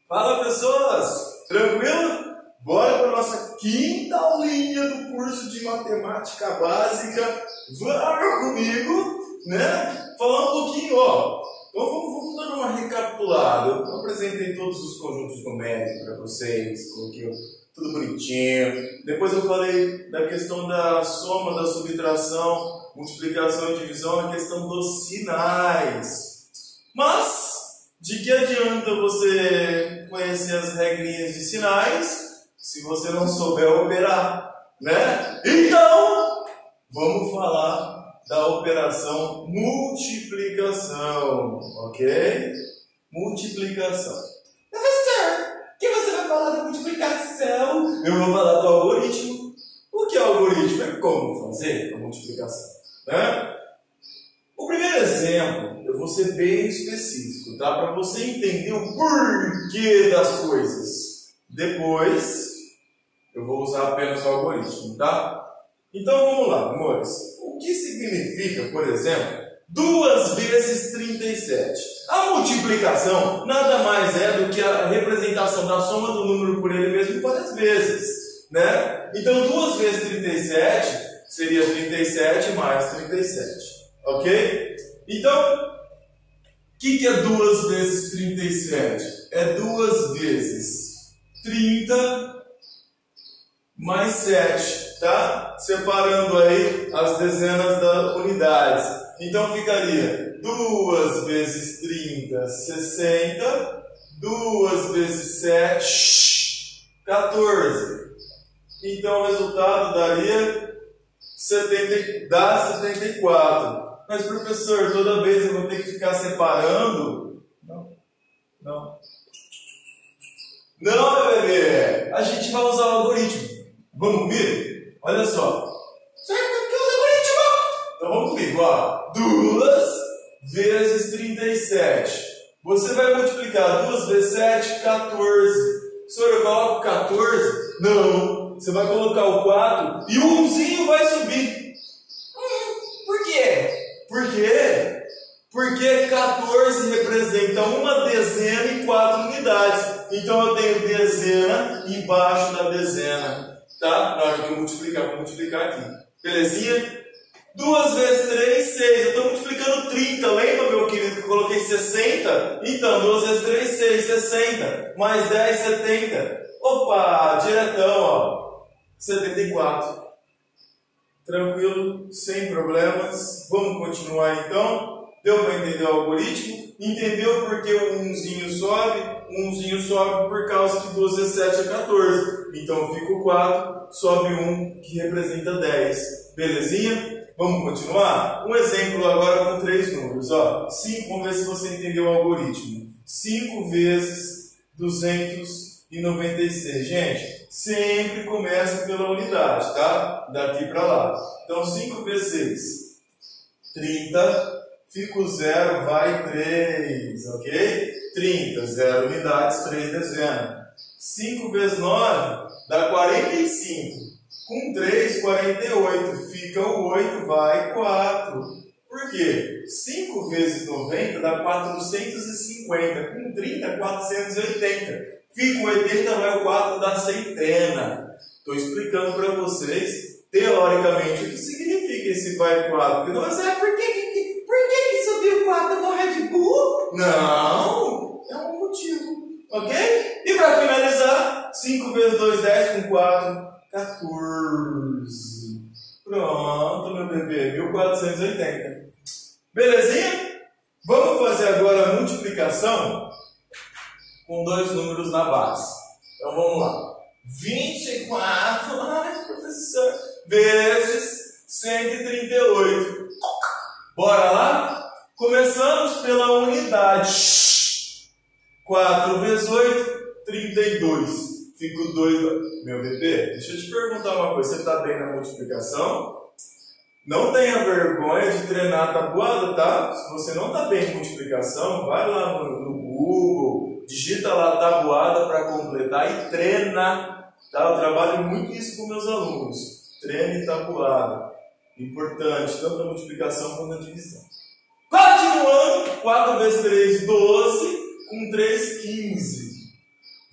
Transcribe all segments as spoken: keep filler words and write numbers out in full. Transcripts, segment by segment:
Fala, pessoas! Tranquilo? Bora para a nossa quinta aulinha do curso de Matemática Básica. Vamos comigo, né? Falar um pouquinho, ó. Então vamos, vamos dando uma recapitulada. Eu apresentei todos os conjuntos numéricos para vocês, coloquei tudo bonitinho. Depois eu falei da questão da soma, da subtração, multiplicação e divisão, a questão dos sinais. Mas de que adianta você conhecer as regrinhas de sinais se você não souber operar, né? Então, vamos falar da operação multiplicação, ok? Multiplicação. Professor, o que você vai falar da multiplicação? Eu vou falar do algoritmo. O que é algoritmo? É como fazer a multiplicação, né? O primeiro exemplo, eu vou ser bem específico, tá? Para você entender o porquê das coisas. Depois, eu vou usar apenas o algoritmo, tá? Então, vamos lá, amores. O que significa, por exemplo, duas vezes trinta e sete? A multiplicação nada mais é do que a representação da soma do número por ele mesmo várias vezes, né? Então, duas vezes trinta e sete seria trinta e sete mais trinta e sete. Ok? Então, o que, que é duas vezes trinta e sete? É duas vezes trinta mais sete, tá? Separando aí as dezenas das unidades. Então, ficaria duas vezes trinta, sessenta. duas vezes sete, quatorze. Então, o resultado daria setenta, dá setenta e quatro. Mas, professor, toda vez eu vou ter que ficar separando? Não. Não. Não, meu bebê. A gente vai usar o algoritmo. Vamos comigo? Olha só. Certo? Que usa o algoritmo? Então, vamos comigo. Ó. duas vezes trinta e sete. Você vai multiplicar duas vezes sete, quatorze. Senhor, eu coloco quatorze? Não. Você vai colocar o quatro e o umzinho vai subir. Hum, por quê? Por quê? Porque quatorze representa uma dezena e quatro unidades. Então eu tenho dezena embaixo da dezena. Tá? Na hora que eu multiplicar, vou multiplicar aqui. Belezinha? duas vezes três, seis. Eu estou multiplicando trinta. Lembra, meu querido, que eu coloquei sessenta? Então, duas vezes três, seis, sessenta. Mais dez, setenta. Opa, diretão, ó. setenta e quatro. Tranquilo, sem problemas. Vamos continuar então. Deu para entender o algoritmo? Entendeu porque o umzinho sobe? O umzinho sobe por causa que duas vezes sete é quatorze. Então fica o quatro, sobe um, que representa dez. Belezinha? Vamos continuar? Um exemplo agora com três números. Ó, cinco, vamos ver se você entendeu o algoritmo. cinco vezes duzentos e noventa e seis. Gente, sempre começa pela unidade, tá? Daqui para lá. Então, cinco vezes seis, trinta. Fica o zero, vai três, ok? trinta, zero unidades, três dezenas. cinco vezes nove dá quarenta e cinco. Com três, quarenta e oito. Fica o oito, vai quatro. Por quê? cinco vezes noventa dá quatrocentos e cinquenta. Com trinta, quatrocentos e oitenta. Fica o oitenta, vai o quatro da centena. Estou explicando para vocês, teoricamente, o que significa esse vai quatro. Porque não vai ser, por que, que, por que, que subiu quatro no Red Bull? Não, é um motivo. Ok? E para finalizar, cinco vezes dois, dez, com quatro, quatorze. Pronto, meu bebê, mil quatrocentos e oitenta. Belezinha? Vamos fazer agora a multiplicação com dois números na base. Então vamos lá. vinte e quatro, ai, professor, vezes cento e trinta e oito. Bora lá? Começamos pela unidade. quatro vezes oito, trinta e dois. Fica o dois. Meu bebê, deixa eu te perguntar uma coisa. Você está bem na multiplicação? Não tenha vergonha de treinar a tabuada, tá? Se você não está bem em multiplicação, vai lá no, no Google, digita lá tabuada para completar e treina. Tá? Eu trabalho muito isso com meus alunos. Treine tabuada. Importante, tanto na multiplicação quanto na divisão. Continuando, quatro vezes três, doze. Com três, quinze.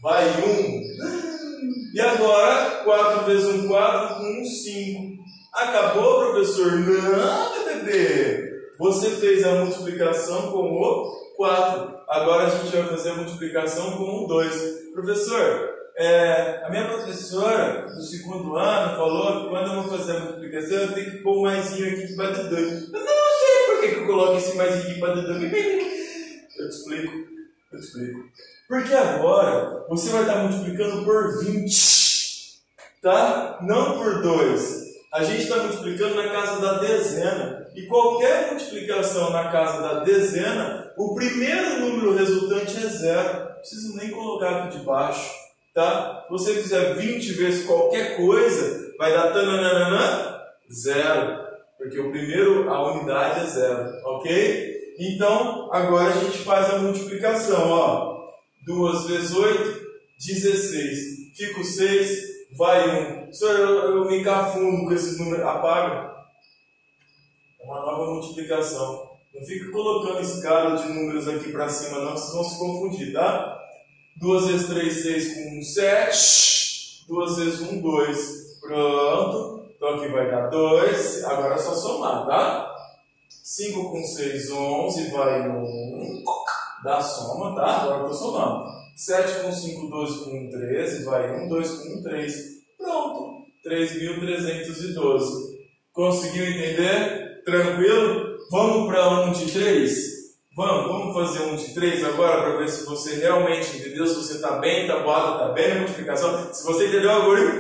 vai um. E agora, quatro vezes um, quatro, com um, cinco. Acabou, professor? Não, bebê. Você fez a multiplicação com o quatro. Agora a gente vai fazer a multiplicação com o dois. Professor, é, a minha professora do segundo ano falou que quando eu vou fazer a multiplicação eu tenho que pôr um maisinho aqui para de dois. Eu não sei por que, que eu coloco esse maisinho aqui para de dois. Eu te explico, eu te explico. Porque agora você vai estar multiplicando por vinte, tá? Não por dois. A gente está multiplicando na casa da dezena. E qualquer multiplicação na casa da dezena, o primeiro número resultante é zero. Não preciso nem colocar aqui de baixo, tá? Se você fizer vinte vezes qualquer coisa, vai dar tananana, zero. Porque o primeiro, a unidade é zero, ok? Então, agora a gente faz a multiplicação, ó. duas vezes oito, dezesseis. Fica o seis, vai um. Senhor, eu, eu me encafundo com esses números. Apaga. É uma nova multiplicação. Não fica colocando escala de números aqui para cima, não, vocês vão se confundir, tá? duas vezes três, seis com um, sete. duas vezes um, dois. Pronto. Então aqui vai dar dois. Agora é só somar, tá? cinco com seis, onze. Vai um. Dá soma, tá? Agora eu estou somando. sete com cinco, doze com um, treze. Vai um, dois com um, três. Pronto. três mil trezentos e doze. Conseguiu entender? Tranquilo? Vamos para um de três? Vamos, vamos fazer um de três agora para ver se você realmente entendeu, se você está bem, está boa, está bem na multiplicação. Se você entendeu o algoritmo,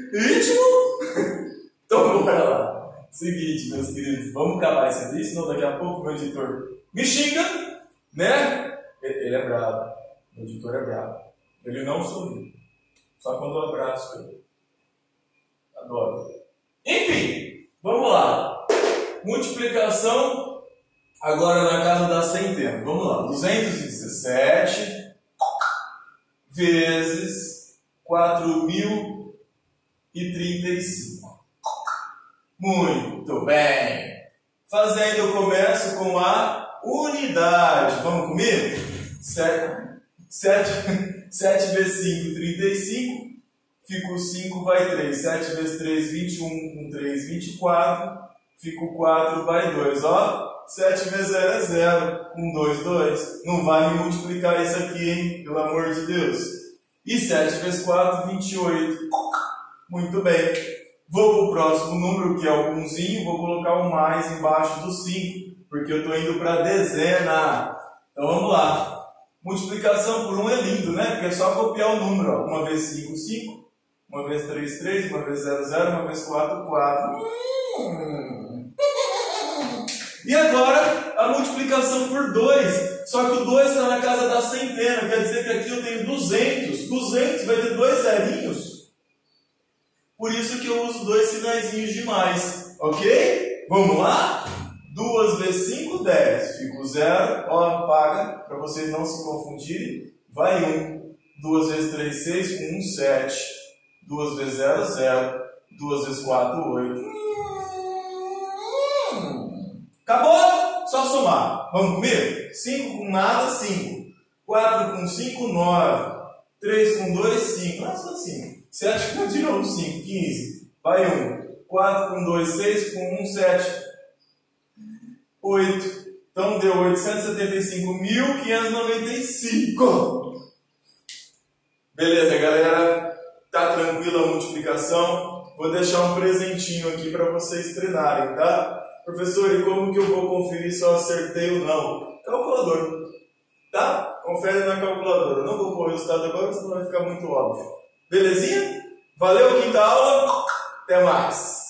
então bora lá. Seguinte, meus queridos, vamos acabar isso aqui, senão daqui a pouco o meu editor me xinga, né? Ele é bravo, o editor é bravo. Ele não sorri, só quando eu abraço ele. Adoro. Enfim, vamos lá. Multiplicação agora na casa da centena. Vamos lá. duzentos e dezessete vezes quatro mil e trinta e cinco. Muito bem. Fazendo o comércio com a unidade. Vamos comigo? sete vezes cinco, trinta e cinco. Fica o cinco, vai três. sete vezes três, vinte e um. Com três, vinte e quatro. Fica o quatro, vai dois. Ó, sete vezes zero é zero. Com dois, dois. Não vai me multiplicar isso aqui, hein? Pelo amor de Deus. E sete vezes quatro, vinte e oito. Muito bem. Vou para o próximo número, que é o umzinho. Vou colocar o mais embaixo do cinco. Porque eu estou indo para a dezena. Então vamos lá. Multiplicação por um é lindo, né? Porque é só copiar o número. Ó. Uma vez cinco, cinco. Uma vez três, três. Uma vez zero, zero. Uma vez quatro, quatro. Hum. E agora a multiplicação por dois. Só que o dois está na casa da centena. Quer dizer que aqui eu tenho duzentos. duzentos vai ter dois zerinhos. Por isso que eu uso dois sinaizinhos de mais. Ok? Vamos lá? duas vezes cinco, dez. Fica o zero. Ó, apaga. Para vocês não se confundirem. Vai um. duas vezes três, seis. Com um, sete. duas vezes zero, zero. duas vezes quatro, oito. Hum. Acabou? Só somar. Vamos comigo? cinco com nada, cinco. quatro com cinco, nove. três com dois, cinco. Nossa, cinco. sete com de novo, cinco. quinze. Vai um. quatro com dois, seis. Com um, sete. oito. Então deu oitocentos e setenta e cinco mil, quinhentos e noventa e cinco. Beleza, galera? Tá tranquila a multiplicação? Vou deixar um presentinho aqui para vocês treinarem, tá? Professor, e como que eu vou conferir se eu acertei ou não? Calculador. Tá? Confere na calculadora. Não vou pôr o resultado agora, senão vai ficar muito óbvio. Belezinha? Valeu, quinta aula. Até mais.